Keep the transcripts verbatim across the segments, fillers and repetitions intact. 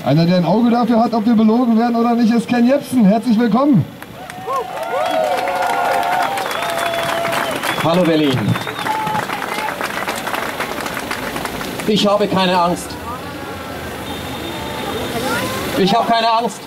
Einer, der ein Auge dafür hat, ob wir belogen werden oder nicht, ist Ken Jebsen. Herzlich willkommen. Hallo Berlin. Ich habe keine Angst. Ich habe keine Angst.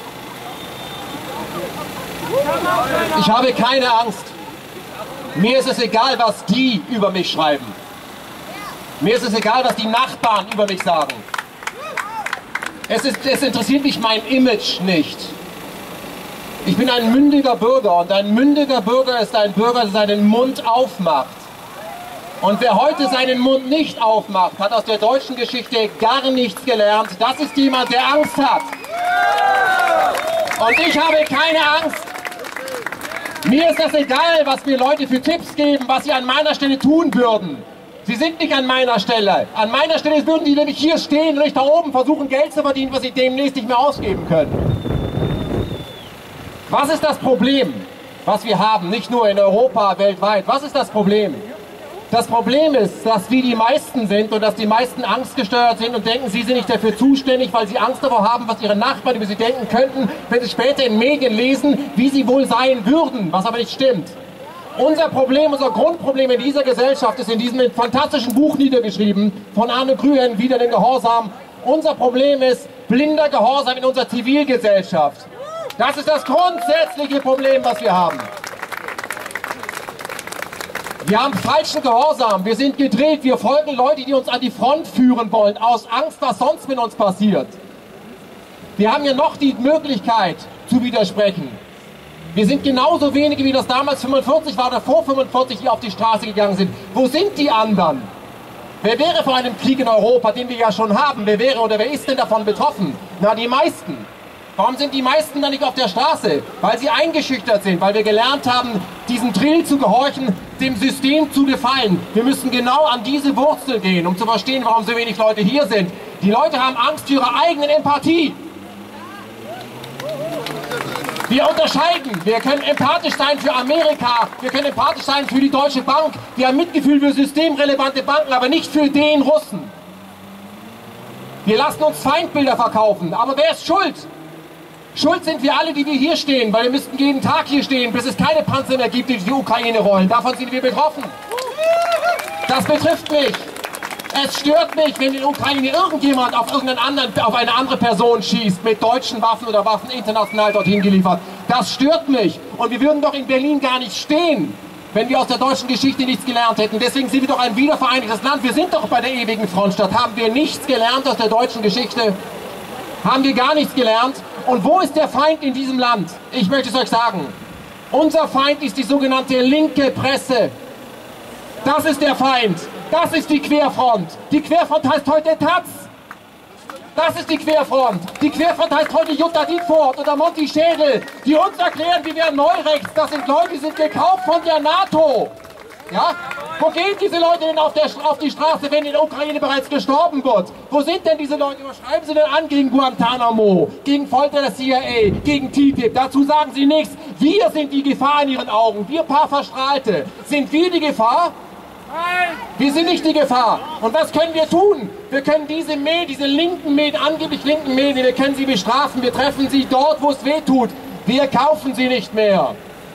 Ich habe keine Angst. Mir ist es egal, was die über mich schreiben. Mir ist es egal, was die Nachbarn über mich sagen. Es, ist, es interessiert mich mein Image nicht. Ich bin ein mündiger Bürger und ein mündiger Bürger ist ein Bürger, der seinen Mund aufmacht. Und wer heute seinen Mund nicht aufmacht, hat aus der deutschen Geschichte gar nichts gelernt. Das ist jemand, der Angst hat. Und ich habe keine Angst. Mir ist das egal, was mir Leute für Tipps geben, was sie an meiner Stelle tun würden. Sie sind nicht an meiner Stelle. An meiner Stelle würden die nämlich hier stehen und nicht da oben versuchen, Geld zu verdienen, was sie demnächst nicht mehr ausgeben können. Was ist das Problem, was wir haben, nicht nur in Europa, weltweit? Was ist das Problem? Das Problem ist, dass wir die meisten sind und dass die meisten angstgesteuert sind und denken, sie sind nicht dafür zuständig, weil sie Angst davor haben, was ihre Nachbarn über sie denken könnten, wenn sie später in Medien lesen, wie sie wohl sein würden, was aber nicht stimmt. Unser Problem, unser Grundproblem in dieser Gesellschaft ist in diesem fantastischen Buch niedergeschrieben, von Arne Gruen, Wieder den Gehorsam. Unser Problem ist blinder Gehorsam in unserer Zivilgesellschaft. Das ist das grundsätzliche Problem, was wir haben. Wir haben falschen Gehorsam, wir sind gedreht, wir folgen Leute, die uns an die Front führen wollen, aus Angst, was sonst mit uns passiert. Wir haben ja noch die Möglichkeit zu widersprechen. Wir sind genauso wenige, wie das damals fünfundvierzig war oder vor fünfundvierzig, die auf die Straße gegangen sind. Wo sind die anderen? Wer wäre vor einem Krieg in Europa, den wir ja schon haben? Wer wäre oder wer ist denn davon betroffen? Na, die meisten. Warum sind die meisten dann nicht auf der Straße? Weil sie eingeschüchtert sind, weil wir gelernt haben, diesem Drill zu gehorchen, dem System zu gefallen. Wir müssen genau an diese Wurzel gehen, um zu verstehen, warum so wenig Leute hier sind. Die Leute haben Angst vor ihrer eigenen Empathie. Wir unterscheiden, wir können empathisch sein für Amerika, wir können empathisch sein für die Deutsche Bank, wir haben Mitgefühl für systemrelevante Banken, aber nicht für den Russen. Wir lassen uns Feindbilder verkaufen, aber wer ist schuld? Schuld sind wir alle, die wir hier stehen, weil wir müssten jeden Tag hier stehen, bis es keine Panzer mehr gibt, die die Ukraine rollen. Davon sind wir betroffen. Das betrifft mich. Es stört mich, wenn in der Ukraine irgendjemand auf, irgendeinen anderen, auf eine andere Person schießt, mit deutschen Waffen oder Waffen international dorthin geliefert. Das stört mich. Und wir würden doch in Berlin gar nicht stehen, wenn wir aus der deutschen Geschichte nichts gelernt hätten. Deswegen sind wir doch ein wiedervereinigtes Land. Wir sind doch bei der ewigen Frontstadt. Haben wir nichts gelernt aus der deutschen Geschichte? Haben wir gar nichts gelernt? Und wo ist der Feind in diesem Land? Ich möchte es euch sagen. Unser Feind ist die sogenannte linke Presse. Das ist der Feind. Das ist die Querfront. Die Querfront heißt heute Taz. Das ist die Querfront. Die Querfront heißt heute Jutta Dietfurt oder Monty Schädel, die uns erklären, wir wären Neurechts. Das sind Leute, die sind gekauft von der NATO. Ja? Wo gehen diese Leute denn auf, der, auf die Straße, wenn in der Ukraine bereits gestorben wird? Wo sind denn diese Leute? Was schreiben sie denn an gegen Guantanamo, gegen Folter der C I A, gegen T T I P? Dazu sagen sie nichts. Wir sind die Gefahr in ihren Augen. Wir paar Verstrahlte. Sind wir die Gefahr? Nein. Wir sind nicht die Gefahr. Und was können wir tun? Wir können diese Medien, diese linken Medien, angeblich linken Medien, wir können sie bestrafen. Wir treffen sie dort, wo es weh tut. Wir kaufen sie nicht mehr.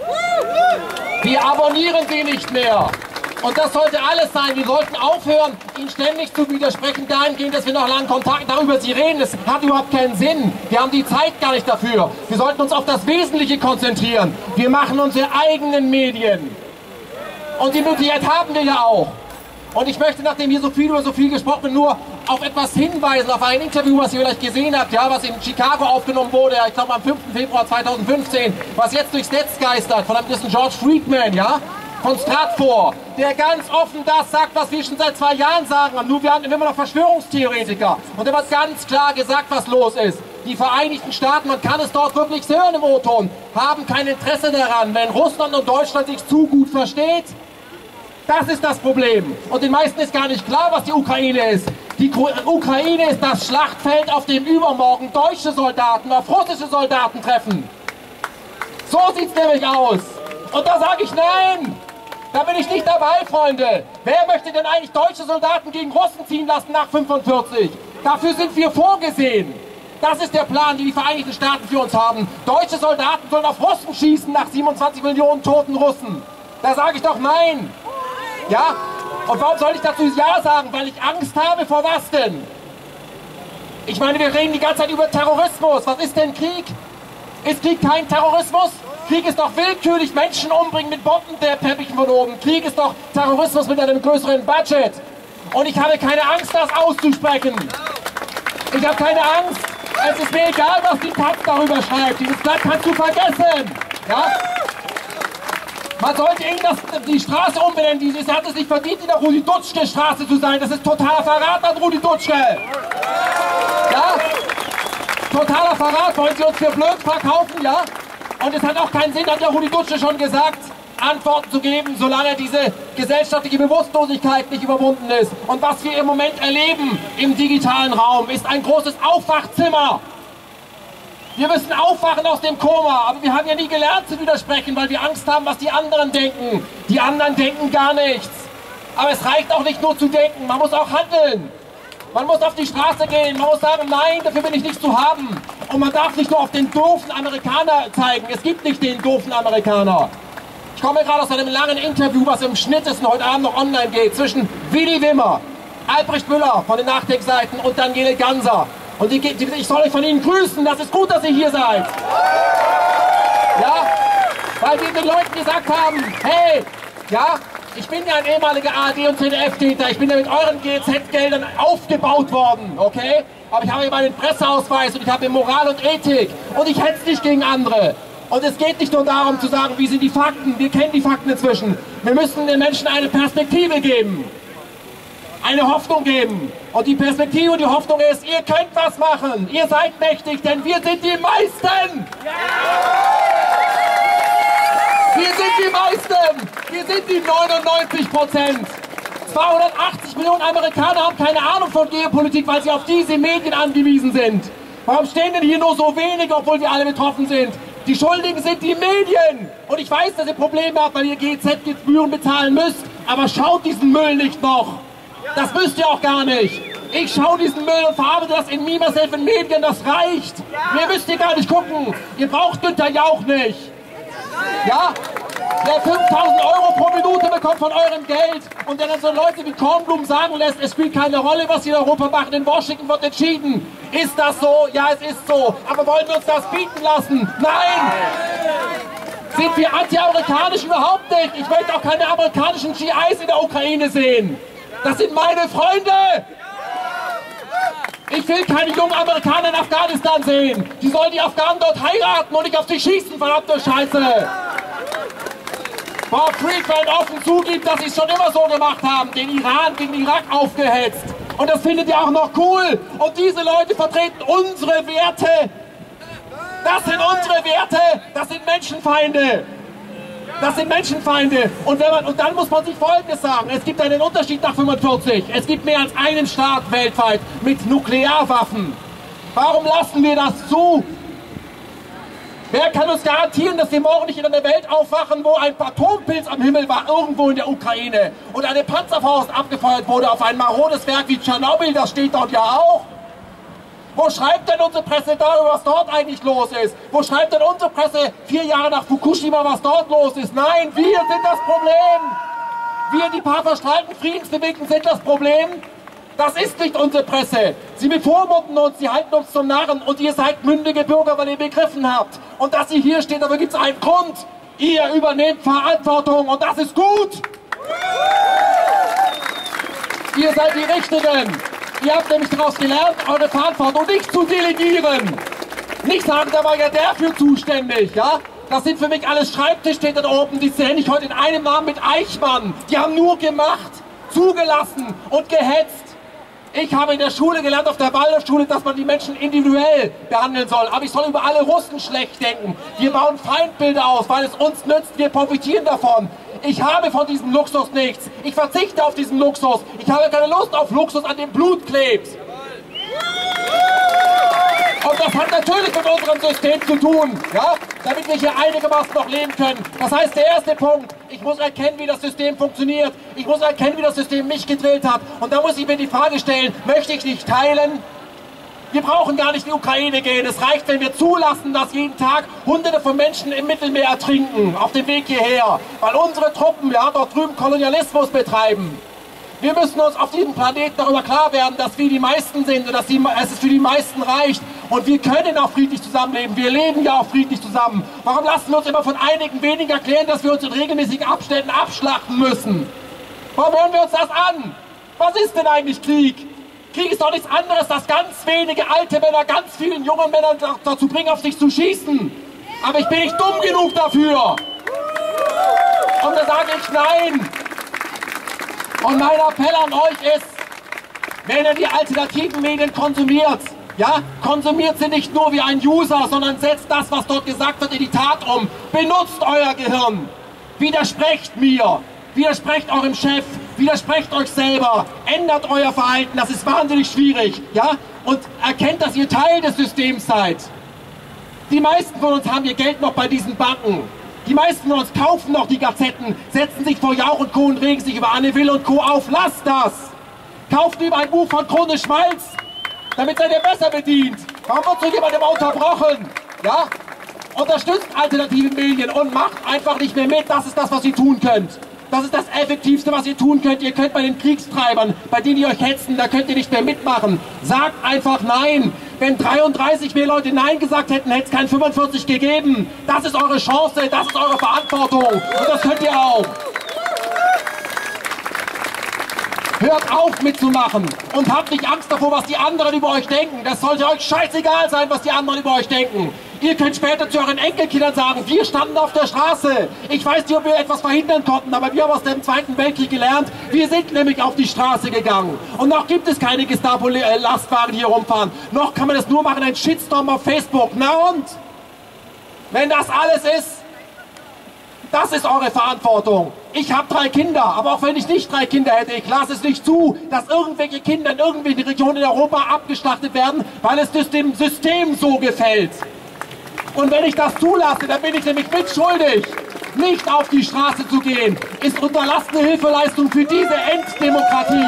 Wir abonnieren sie nicht mehr. Und das sollte alles sein. Wir sollten aufhören, ihnen ständig zu widersprechen, dahingehend, dass wir noch lange Kontakt darüber sie reden. Das hat überhaupt keinen Sinn. Wir haben die Zeit gar nicht dafür. Wir sollten uns auf das Wesentliche konzentrieren. Wir machen unsere eigenen Medien. Und die Möglichkeit haben wir ja auch. Und ich möchte, nachdem hier so viel über so viel gesprochen wird, nur auf etwas hinweisen, auf ein Interview, was ihr vielleicht gesehen habt, ja, was in Chicago aufgenommen wurde, ich glaube am fünften Februar zweitausendfünfzehn, was jetzt durchs Netz geistert, von einem gewissen George Friedman, ja, von Stratfor, der ganz offen das sagt, was wir schon seit zwei Jahren sagen. Nur wir haben immer noch Verschwörungstheoretiker. Und er hat ganz klar gesagt, was los ist. Die Vereinigten Staaten, man kann es dort wirklich hören im O-Ton, haben kein Interesse daran, wenn Russland und Deutschland sich zu gut versteht. Das ist das Problem. Und den meisten ist gar nicht klar, was die Ukraine ist. Die Ukraine ist das Schlachtfeld, auf dem übermorgen deutsche Soldaten auf russische Soldaten treffen. So sieht es nämlich aus. Und da sage ich nein. Da bin ich nicht dabei, Freunde. Wer möchte denn eigentlich deutsche Soldaten gegen Russen ziehen lassen nach fünfundvierzig? Dafür sind wir vorgesehen. Das ist der Plan, den die Vereinigten Staaten für uns haben. Deutsche Soldaten sollen auf Russen schießen nach siebenundzwanzig Millionen toten Russen. Da sage ich doch nein. Ja? Und warum soll ich dazu ja sagen? Weil ich Angst habe vor was denn? Ich meine, wir reden die ganze Zeit über Terrorismus. Was ist denn Krieg? Ist Krieg kein Terrorismus? Krieg ist doch willkürlich Menschen umbringen mit Bombenteppichen von oben. Krieg ist doch Terrorismus mit einem größeren Budget. Und ich habe keine Angst, das auszusprechen. Ich habe keine Angst. Es ist mir egal, was die Taz darüber schreibt. Dieses Blatt kannst du vergessen. Ja? Man sollte ihnen das, die Straße umbenennen. Sie hat es nicht verdient, in der Rudi-Dutschke-Straße zu sein. Das ist totaler Verrat an Rudi Dutschke. Ja? Totaler Verrat. Wollen Sie uns für blöd verkaufen? Ja? Und es hat auch keinen Sinn, hat der Rudi Dutschke schon gesagt, Antworten zu geben, solange diese gesellschaftliche Bewusstlosigkeit nicht überwunden ist. Und was wir im Moment erleben im digitalen Raum, ist ein großes Aufwachzimmer. Wir müssen aufwachen aus dem Koma, aber wir haben ja nie gelernt zu widersprechen, weil wir Angst haben, was die anderen denken. Die anderen denken gar nichts. Aber es reicht auch nicht nur zu denken, man muss auch handeln. Man muss auf die Straße gehen, man muss sagen, nein, dafür bin ich nicht zu haben. Und man darf nicht nur auf den doofen Amerikaner zeigen. Es gibt nicht den doofen Amerikaner. Ich komme gerade aus einem langen Interview, was im Schnitt ist und heute Abend noch online geht, zwischen Willi Wimmer, Albrecht Müller von den Nachdenkseiten und Daniele Ganser. Und die, die, ich soll euch von Ihnen grüßen, das ist gut, dass ihr hier seid. Ja, weil wir den Leuten gesagt haben, hey, ja, ich bin ja ein ehemaliger A R D- und Z D F-Täter, ich bin ja mit euren G E Z-Geldern aufgebaut worden, okay? Aber ich habe eben einen Presseausweis und ich habe Moral und Ethik und ich hetze nicht gegen andere. Und es geht nicht nur darum zu sagen, wie sind die Fakten, wir kennen die Fakten inzwischen. Wir müssen den Menschen eine Perspektive geben, eine Hoffnung geben. Und die Perspektive und die Hoffnung ist, ihr könnt was machen, ihr seid mächtig, denn wir sind die Meisten. Wir sind die Meisten, wir sind die neunundneunzig Prozent. zweihundertachtzig Millionen Amerikaner haben keine Ahnung von Geopolitik, weil sie auf diese Medien angewiesen sind. Warum stehen denn hier nur so wenige, obwohl wir alle betroffen sind? Die Schuldigen sind die Medien. Und ich weiß, dass ihr Probleme habt, weil ihr G E Z-Gebühren bezahlen müsst. Aber schaut diesen Müll nicht noch. Das müsst ihr auch gar nicht. Ich schaue diesen Müll und verarbeite das in Me, Myself in Medien. Das reicht. Mehr müsst ihr gar nicht gucken. Ihr braucht Günther Jauch nicht. Ja? Der fünftausend Euro pro Minute bekommt von eurem Geld und der dann so Leute wie Kornblum sagen lässt, es spielt keine Rolle, was sie in Europa machen, in Washington wird entschieden. Ist das so? Ja, es ist so. Aber wollen wir uns das bieten lassen? Nein! Sind wir anti-amerikanisch? Überhaupt nicht. Ich möchte auch keine amerikanischen G Is in der Ukraine sehen. Das sind meine Freunde! Ich will keine jungen Amerikaner in Afghanistan sehen. Die sollen die Afghanen dort heiraten und nicht auf sie schießen, verdammte Scheiße. Bob Friedman offen zugibt, dass sie es schon immer so gemacht haben, den Iran gegen Irak aufgehetzt. Und das findet ihr auch noch cool. Und diese Leute vertreten unsere Werte. Das sind unsere Werte. Das sind Menschenfeinde. Das sind Menschenfeinde. Und, wenn man, und dann muss man sich Folgendes sagen. Es gibt einen Unterschied nach fünfundvierzig. Es gibt mehr als einen Staat weltweit mit Nuklearwaffen. Warum lassen wir das zu? Wer kann uns garantieren, dass wir morgen nicht in einer Welt aufwachen, wo ein Atompilz am Himmel war, irgendwo in der Ukraine, und eine Panzerfaust abgefeuert wurde auf ein marodes Werk wie Tschernobyl, das steht dort ja auch. Wo schreibt denn unsere Presse darüber, was dort eigentlich los ist? Wo schreibt denn unsere Presse vier Jahre nach Fukushima, was dort los ist? Nein, wir sind das Problem. Wir, die paar verstrahlten Friedensbewegten, sind das Problem. Das ist nicht unsere Presse. Sie bevormunden uns, sie halten uns zum Narren und ihr seid mündige Bürger, weil ihr begriffen habt. Und dass ihr hier steht, dafür gibt es einen Grund. Ihr übernehmt Verantwortung und das ist gut. Ihr seid die Richtigen. Ihr habt nämlich daraus gelernt, eure Verantwortung nicht zu delegieren. Nicht sagen, da war ja der für zuständig, ja? Das sind für mich alles Schreibtischtäter da oben, die zähle ich heute in einem Namen mit Eichmann. Die haben nur gemacht, zugelassen und gehetzt. Ich habe in der Schule gelernt, auf der Waldorfschule, dass man die Menschen individuell behandeln soll. Aber ich soll über alle Russen schlecht denken. Wir bauen Feindbilder aus, weil es uns nützt, wir profitieren davon. Ich habe von diesem Luxus nichts. Ich verzichte auf diesen Luxus. Ich habe keine Lust auf Luxus, an dem Blut klebt. Und das hat natürlich mit unserem System zu tun, ja? Damit wir hier einigermaßen noch leben können. Das heißt, der erste Punkt, ich muss erkennen, wie das System funktioniert. Ich muss erkennen, wie das System mich gedrillt hat. Und da muss ich mir die Frage stellen, möchte ich nicht teilen? Wir brauchen gar nicht in die Ukraine gehen. Es reicht, wenn wir zulassen, dass jeden Tag Hunderte von Menschen im Mittelmeer ertrinken, auf dem Weg hierher, weil unsere Truppen ja dort drüben Kolonialismus betreiben. Wir müssen uns auf diesem Planeten darüber klar werden, dass wir die meisten sind und dass die, es für die meisten reicht. Und wir können auch friedlich zusammenleben. Wir leben ja auch friedlich zusammen. Warum lassen wir uns immer von einigen wenigen erklären, dass wir uns in regelmäßigen Abständen abschlachten müssen? Warum hören wir uns das an? Was ist denn eigentlich Krieg? Krieg ist doch nichts anderes, dass ganz wenige alte Männer ganz vielen jungen Männern dazu bringen, auf sich zu schießen. Aber ich bin nicht dumm genug dafür. Und da sage ich nein. Und mein Appell an euch ist, wenn ihr die alternativen Medien konsumiert, ja, konsumiert sie nicht nur wie ein User, sondern setzt das, was dort gesagt wird, in die Tat um. Benutzt euer Gehirn. Widersprecht mir. Widersprecht eurem Chef. Widersprecht euch selber. Ändert euer Verhalten. Das ist wahnsinnig schwierig. Ja? Und erkennt, dass ihr Teil des Systems seid. Die meisten von uns haben ihr Geld noch bei diesen Banken. Die meisten von uns kaufen noch die Gazetten, setzen sich vor Jauch und Co. und regen sich über Anne Will und Co. auf. Lasst das! Kauft lieber ein Buch von Krone Schmalz, damit seid ihr besser bedient. Warum wird so jemand immer unterbrochen? Ja? Unterstützt alternative Medien und macht einfach nicht mehr mit. Das ist das, was ihr tun könnt. Das ist das Effektivste, was ihr tun könnt. Ihr könnt bei den Kriegstreibern, bei denen die euch hetzen, da könnt ihr nicht mehr mitmachen. Sagt einfach Nein. Wenn dreiunddreißig mehr Leute Nein gesagt hätten, hätte es kein fünfundvierzig gegeben. Das ist eure Chance, das ist eure Verantwortung. Und das könnt ihr auch. Hört auf mitzumachen und habt nicht Angst davor, was die anderen über euch denken. Das sollte euch scheißegal sein, was die anderen über euch denken. Ihr könnt später zu euren Enkelkindern sagen, wir standen auf der Straße. Ich weiß nicht, ob wir etwas verhindern konnten, aber wir haben aus dem Zweiten Weltkrieg gelernt. Wir sind nämlich auf die Straße gegangen. Und noch gibt es keine Gestapo-Lastwagen, die hier rumfahren. Noch kann man das nur machen, ein Shitstorm auf Facebook. Na und? Wenn das alles ist, das ist eure Verantwortung. Ich habe drei Kinder, aber auch wenn ich nicht drei Kinder hätte, ich lasse es nicht zu, dass irgendwelche Kinder in irgendwelchen Regionen in Europa abgeschlachtet werden, weil es dem System so gefällt. Und wenn ich das zulasse, dann bin ich nämlich mitschuldig. Nicht auf die Straße zu gehen, ist unterlassene Hilfeleistung für diese Enddemokratie.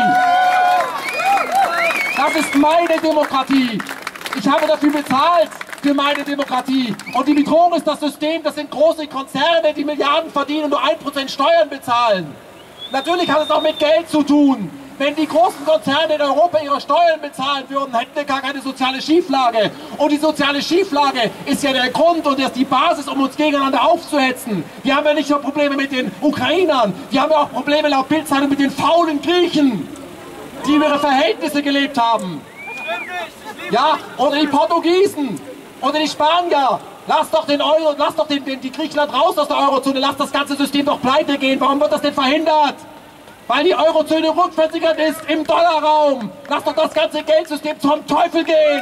Das ist meine Demokratie. Ich habe dafür bezahlt, für meine Demokratie. Und die Bedrohung ist das System, das sind große Konzerne, die Milliarden verdienen und nur ein Prozent Steuern bezahlen. Natürlich hat es auch mit Geld zu tun. Wenn die großen Konzerne in Europa ihre Steuern bezahlen würden, hätten wir gar keine soziale Schieflage. Und die soziale Schieflage ist ja der Grund und ist die Basis, um uns gegeneinander aufzuhetzen. Wir haben ja nicht nur Probleme mit den Ukrainern, wir haben ja auch Probleme laut Bild-Zeitung mit den faulen Griechen, die über ihre Verhältnisse gelebt haben. Ja, oder die Portugiesen, oder die Spanier. Lasst doch den Euro, lasst doch den, den, die Griechenland raus aus der Eurozone, lasst das ganze System doch pleite gehen. Warum wird das denn verhindert? Weil die Eurozone rückversichert ist im Dollarraum. Lasst doch das ganze Geldsystem zum Teufel gehen.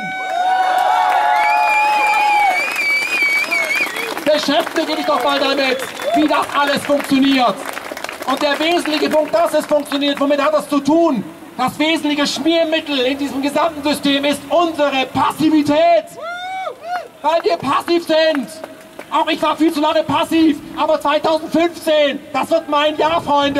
Beschäftige dich doch mal damit, wie das alles funktioniert. Und der wesentliche Punkt, dass es funktioniert, womit hat das zu tun? Das wesentliche Schmiermittel in diesem gesamten System ist unsere Passivität. Weil wir passiv sind. Auch ich war viel zu lange passiv, aber zweitausendfünfzehn, das wird mein Jahr, Freunde.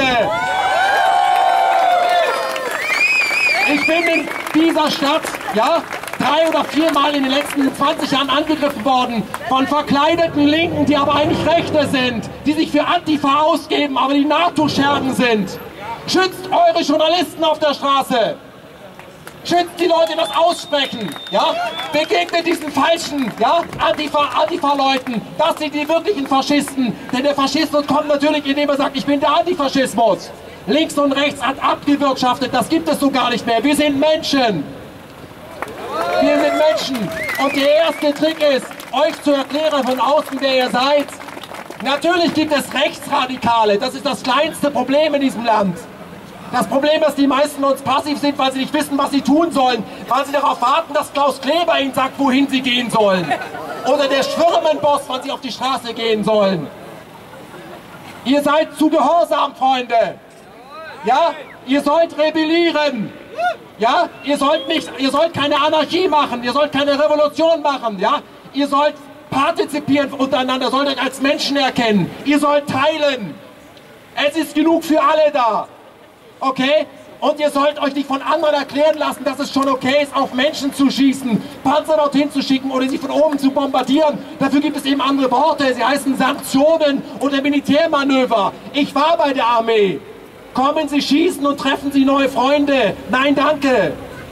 Ich bin in dieser Stadt, ja, drei oder viermal in den letzten zwanzig Jahren angegriffen worden von verkleideten Linken, die aber eigentlich Rechte sind, die sich für Antifa ausgeben, aber die NATO-Schergen sind. Schützt eure Journalisten auf der Straße. Schützt die Leute, die das aussprechen, ja? Begegnet diesen falschen, ja, Antifa, Antifa-Leuten. Das sind die wirklichen Faschisten. Denn der Faschismus kommt natürlich, indem er sagt, ich bin der Antifaschismus. Links und rechts hat abgewirtschaftet, das gibt es so gar nicht mehr. Wir sind Menschen. Wir sind Menschen. Und der erste Trick ist, euch zu erklären von außen, wer ihr seid. Natürlich gibt es Rechtsradikale, das ist das kleinste Problem in diesem Land. Das Problem ist, dass die meisten von uns passiv sind, weil sie nicht wissen, was sie tun sollen. Weil sie darauf warten, dass Klaus Kleber ihnen sagt, wohin sie gehen sollen. Oder der Schwirmenboss, wann sie auf die Straße gehen sollen. Ihr seid zu gehorsam, Freunde. Ja, ihr sollt rebellieren. Ja, ihr sollt nicht, ihr sollt keine Anarchie machen, ihr sollt keine Revolution machen. Ja, ihr sollt partizipieren untereinander, sollt euch als Menschen erkennen. Ihr sollt teilen. Es ist genug für alle da. Okay? Und ihr sollt euch nicht von anderen erklären lassen, dass es schon okay ist, auf Menschen zu schießen, Panzer dorthin zu schicken oder sie von oben zu bombardieren. Dafür gibt es eben andere Worte. Sie heißen Sanktionen oder Militärmanöver. Ich war bei der Armee. Kommen Sie schießen und treffen Sie neue Freunde. Nein, danke.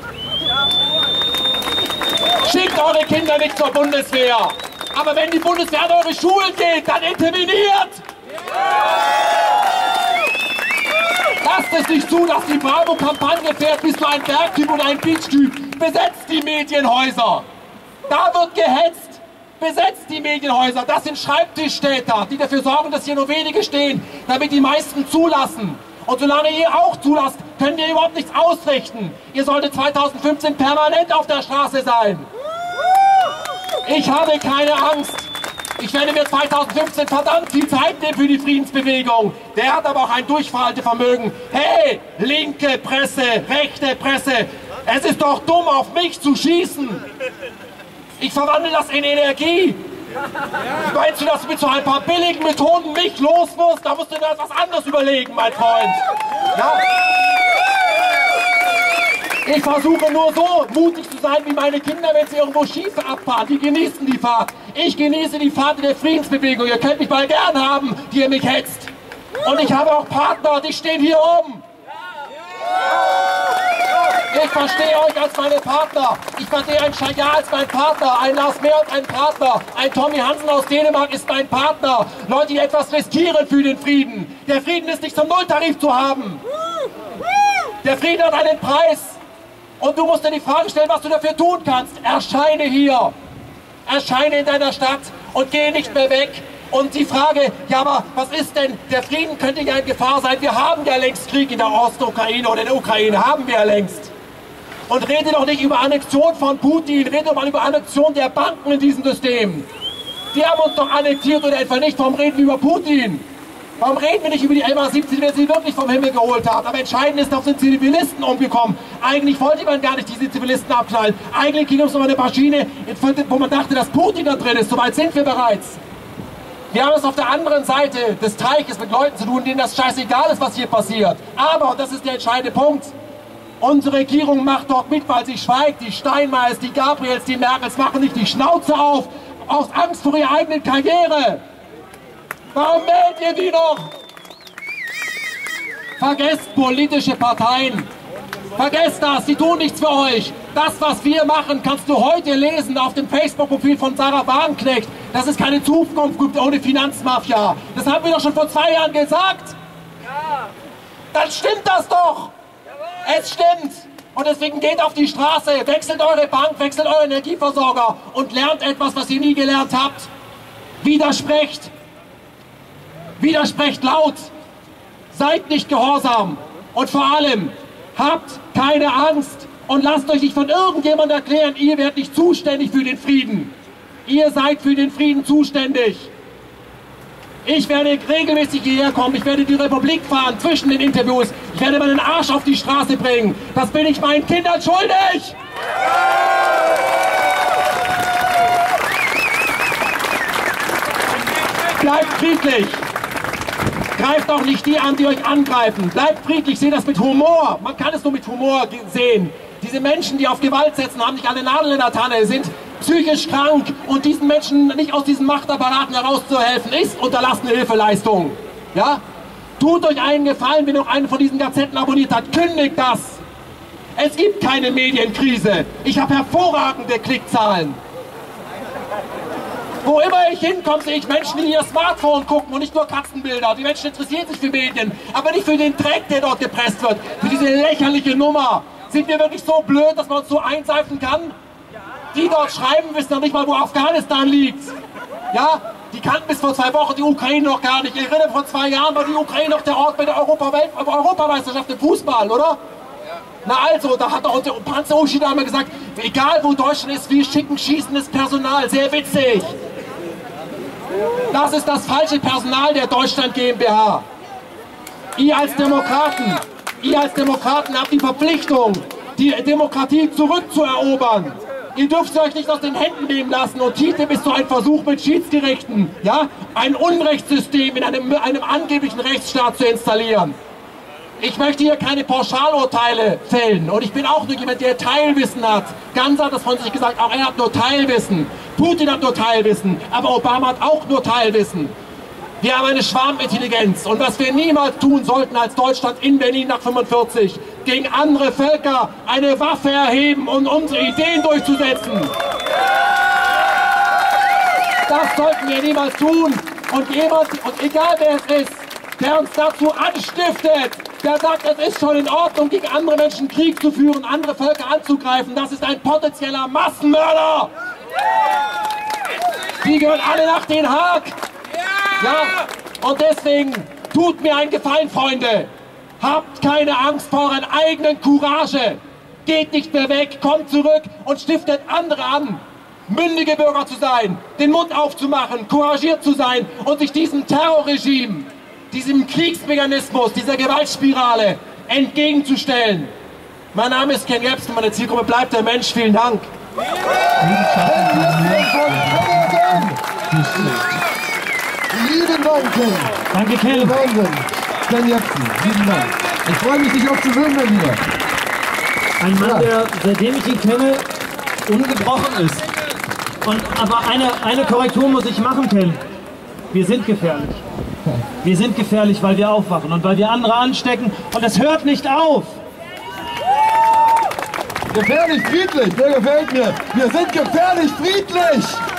Schickt eure Kinder nicht zur Bundeswehr. Aber wenn die Bundeswehr an eure Schulen geht, dann interveniert. Lasst es nicht zu, dass die Bravo-Kampagne fährt, bist du ein Bergtyp oder ein Beachtyp. Besetzt die Medienhäuser. Da wird gehetzt. Besetzt die Medienhäuser. Das sind Schreibtischtäter, die dafür sorgen, dass hier nur wenige stehen, damit die meisten zulassen. Und solange ihr auch zulasst, könnt ihr überhaupt nichts ausrichten. Ihr solltet zweitausendfünfzehn permanent auf der Straße sein. Ich habe keine Angst. Ich werde mir zweitausendfünfzehn verdammt viel Zeit nehmen für die Friedensbewegung. Der hat aber auch ein Durchhaltevermögen. Hey, linke Presse, rechte Presse, es ist doch dumm, auf mich zu schießen. Ich verwandle das in Energie. Meinst du, dass du mit so ein paar billigen Methoden mich los wirst? Da musst du dir etwas anderes überlegen, mein Freund. Ja? Ich versuche nur so mutig zu sein wie meine Kinder, wenn sie irgendwo schief abfahren. Die genießen die Fahrt. Ich genieße die Fahrt in der Friedensbewegung. Ihr könnt mich mal gern haben, die ihr mich hetzt. Und ich habe auch Partner, die stehen hier oben. Ich verstehe euch als meine Partner. Ich verstehe einen Chaya als mein Partner, einen Lars Mehr als einen Partner. Ein Tommy Hansen aus Dänemark ist mein Partner. Leute, die etwas riskieren für den Frieden. Der Frieden ist nicht zum Nulltarif zu haben. Der Frieden hat einen Preis. Und du musst dir die Frage stellen, was du dafür tun kannst. Erscheine hier. Erscheine in deiner Stadt und gehe nicht mehr weg. Und die Frage, ja, aber was ist denn, der Frieden könnte ja in Gefahr sein. Wir haben ja längst Krieg in der Ostukraine oder in der Ukraine, haben wir ja längst. Und rede doch nicht über Annexion von Putin, rede doch mal über Annexion der Banken in diesem System. Die haben uns doch annektiert oder etwa nicht, warum reden wir über Putin? Warum reden wir nicht über die M A siebzehn, wer sie wirklich vom Himmel geholt hat? Aber entscheidend ist, doch sind Zivilisten umgekommen. Eigentlich wollte man gar nicht diese Zivilisten abknallen. Eigentlich ging es um eine Maschine, wo man dachte, dass Putin da drin ist. Soweit sind wir bereits. Wir haben es auf der anderen Seite des Teiches mit Leuten zu tun, denen das scheißegal ist, was hier passiert. Aber, und das ist der entscheidende Punkt, unsere Regierung macht dort mit, weil sie schweigt. Die Steinmeiers, die Gabriels, die Merkels machen nicht die Schnauze auf, aus Angst vor ihrer eigenen Karriere. Warum wählt ihr die noch? Vergesst politische Parteien. Vergesst das, die tun nichts für euch. Das, was wir machen, kannst du heute lesen auf dem Facebook-Profil von Sarah Wagenknecht, dass es keine Zukunft gibt ohne Finanzmafia. Das haben wir doch schon vor zwei Jahren gesagt. Ja. Dann stimmt das doch. Jawohl. Es stimmt. Und deswegen geht auf die Straße, wechselt eure Bank, wechselt euren Energieversorger und lernt etwas, was ihr nie gelernt habt. Widersprecht. Widersprecht laut. Seid nicht gehorsam. Und vor allem, habt keine Angst und lasst euch nicht von irgendjemandem erklären, ihr werdet nicht zuständig für den Frieden. Ihr seid für den Frieden zuständig. Ich werde regelmäßig hierher kommen, ich werde die Republik fahren zwischen den Interviews. Ich werde meinen Arsch auf die Straße bringen. Das bin ich meinen Kindern schuldig. Bleibt friedlich. Greift auch nicht die an, die euch angreifen. Bleibt friedlich, seht das mit Humor. Man kann es nur mit Humor sehen. Diese Menschen, die auf Gewalt setzen, haben nicht alle Nadel in der Tanne, sind psychisch krank. Und diesen Menschen nicht aus diesen Machtapparaten herauszuhelfen, ist unterlassene Hilfeleistung. Ja? Tut euch einen Gefallen, wenn ihr noch einen von diesen Gazetten abonniert habt. Kündigt das. Es gibt keine Medienkrise. Ich habe hervorragende Klickzahlen. Wo immer ich hinkomme, sehe ich Menschen, die ihr Smartphone gucken und nicht nur Katzenbilder. Die Menschen interessieren sich für Medien, aber nicht für den Dreck, der dort gepresst wird. Für diese lächerliche Nummer. Sind wir wirklich so blöd, dass man uns so einseifen kann? Die dort schreiben, wissen noch nicht mal, wo Afghanistan liegt. Ja, die kannten bis vor zwei Wochen die Ukraine noch gar nicht. Ich erinnere, vor zwei Jahren war die Ukraine noch der Ort bei der Europawelt- Europameisterschaft im Fußball, oder? Na also, da hat auch der Panzer Uschida einmal gesagt, egal wo Deutschland ist, wir schicken schießendes Personal. Sehr witzig. Das ist das falsche Personal der Deutschland GmbH. Ihr als Demokraten, ihr als Demokraten habt die Verpflichtung, die Demokratie zurückzuerobern. Ihr dürft sie euch nicht aus den Händen nehmen lassen. Und TTIP ist so ein Versuch mit Schiedsgerichten, ja, ein Unrechtssystem in einem, einem angeblichen Rechtsstaat zu installieren. Ich möchte hier keine Pauschalurteile fällen und ich bin auch nur jemand, der Teilwissen hat. Ganz hat das von sich gesagt, auch er hat nur Teilwissen. Putin hat nur Teilwissen, aber Obama hat auch nur Teilwissen. Wir haben eine Schwarmintelligenz und was wir niemals tun sollten als Deutschland in Berlin nach fünfundvierzig, gegen andere Völker eine Waffe erheben und unsere Ideen durchzusetzen. Das sollten wir niemals tun. Und jemand, und egal wer es ist, der uns dazu anstiftet, der sagt, es ist schon in Ordnung, gegen andere Menschen Krieg zu führen, andere Völker anzugreifen, das ist ein potenzieller Massenmörder. Die gehören alle nach Den Haag. Ja, und deswegen tut mir einen Gefallen, Freunde. Habt keine Angst vor euren eigenen Courage. Geht nicht mehr weg, kommt zurück und stiftet andere an. Mündige Bürger zu sein, den Mund aufzumachen, couragiert zu sein und sich diesem Terrorregime, diesem Kriegsmechanismus, dieser Gewaltspirale entgegenzustellen. Mein Name ist Ken Jebsen, meine Zielgruppe bleibt der Mensch. Vielen Dank. Lieben Dank, Ken. Danke, Ken. Wahnsinn. Ken Jebsen, lieben Dank. Ich freue mich, dich auch zu sehen, mein Lieber. Ein Mann, Ja. der, seitdem ich ihn kenne, ungebrochen ist. Und, aber eine, eine Korrektur muss ich machen, Ken. Wir sind gefährlich. Wir sind gefährlich, weil wir aufwachen und weil wir andere anstecken. Und es hört nicht auf. Gefährlich friedlich, der gefällt mir. Wir sind gefährlich friedlich.